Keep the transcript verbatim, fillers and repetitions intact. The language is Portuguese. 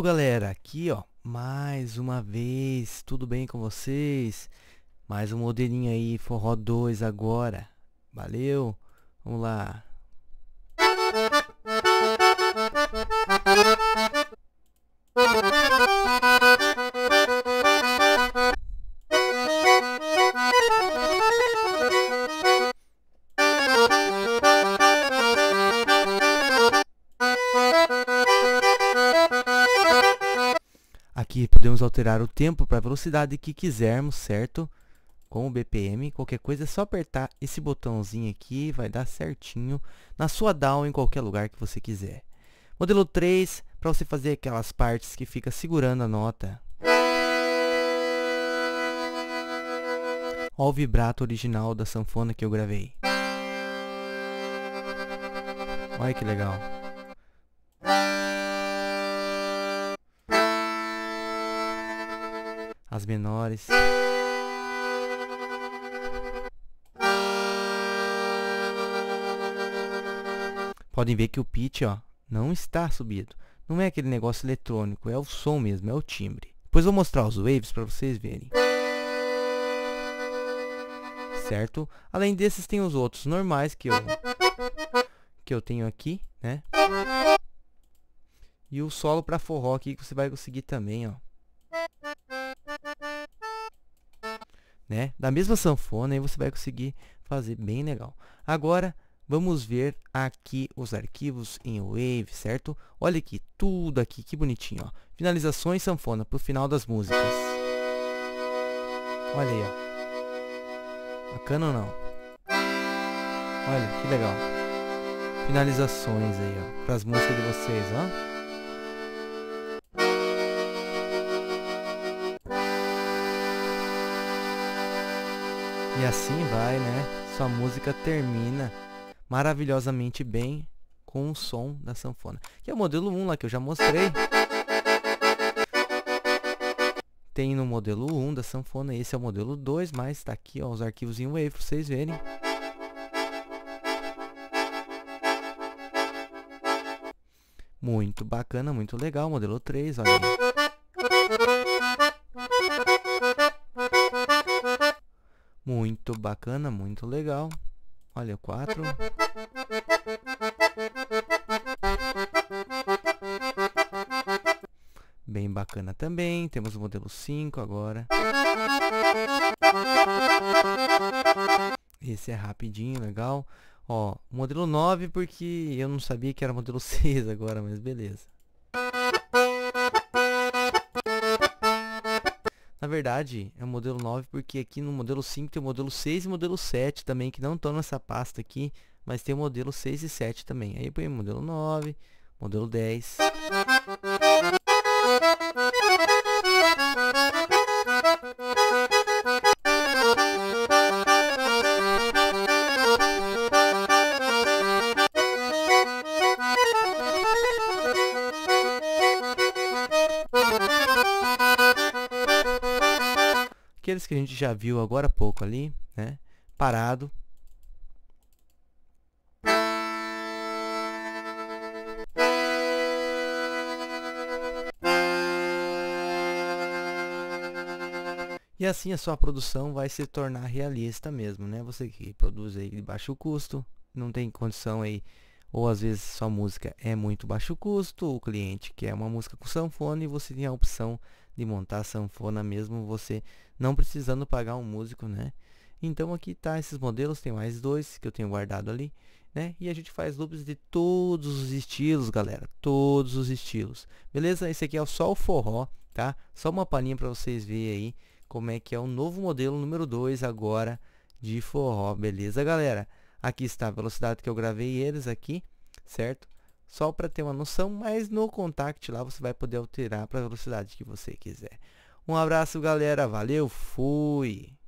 galera, aqui ó, mais uma vez, tudo bem com vocês? Mais um modelinho aí, Forró dois agora, valeu? Vamos lá. Aqui podemos alterar o tempo para a velocidade que quisermos, certo? Com o B P M, qualquer coisa é só apertar esse botãozinho aqui, vai dar certinho na sua D A W em qualquer lugar que você quiser. Modelo três, para você fazer aquelas partes que fica segurando a nota. Olha o vibrato original da sanfona que eu gravei. Olha que legal. As menores. Podem ver que o pitch, ó, não está subido. Não é aquele negócio eletrônico, é o som mesmo, é o timbre. Depois vou mostrar os waves para vocês verem. Certo? Além desses tem os outros normais que eu que eu tenho aqui, né? E o solo para forró aqui que você vai conseguir também, ó. Né? Da mesma sanfona aí você vai conseguir fazer bem legal. Agora vamos ver aqui os arquivos em Wave, certo? Olha aqui, tudo aqui, que bonitinho, ó. Finalizações sanfona pro final das músicas. Olha aí, ó. Bacana ou não? Olha, que legal. Finalizações aí, ó, para as músicas de vocês, ó. E assim vai, né? Sua música termina maravilhosamente bem com o som da sanfona. Que é o modelo um lá que eu já mostrei. Tem no modelo um da sanfona, esse é o modelo dois, mas tá aqui, ó, os arquivos em Wave para vocês verem. Muito bacana, muito legal, modelo três, olha aí. Muito bacana, muito legal. Olha o quatro. Bem bacana também. Temos o modelo cinco agora. Esse é rapidinho, legal. Ó, modelo nove porque eu não sabia que era modelo seis agora, mas beleza. Na verdade, é o modelo nove porque aqui no modelo cinco tem o modelo seis e o modelo sete também, que não estão nessa pasta aqui, mas tem o modelo seis e sete também. Aí põe o modelo nove, modelo dez. Aqueles que a gente já viu agora há pouco ali, né? Parado. E assim a sua produção vai se tornar realista mesmo, né? Você que produz aí de baixo custo, não tem condição aí, ou às vezes sua música é muito baixo custo, o cliente quer uma música com sanfona e você tem a opção de montar a sanfona mesmo você não precisando pagar um músico, né? Então aqui tá esses modelos, tem mais dois que eu tenho guardado ali, né? E a gente faz loops de todos os estilos, galera, todos os estilos. Beleza? Esse aqui é só o forró, tá? Só uma palhinha para vocês verem aí como é que é o novo modelo número dois agora de forró, beleza, galera? Aqui está a velocidade que eu gravei eles aqui, certo? Só para ter uma noção, mas no Contact lá você vai poder alterar para a velocidade que você quiser. Um abraço, galera. Valeu, fui!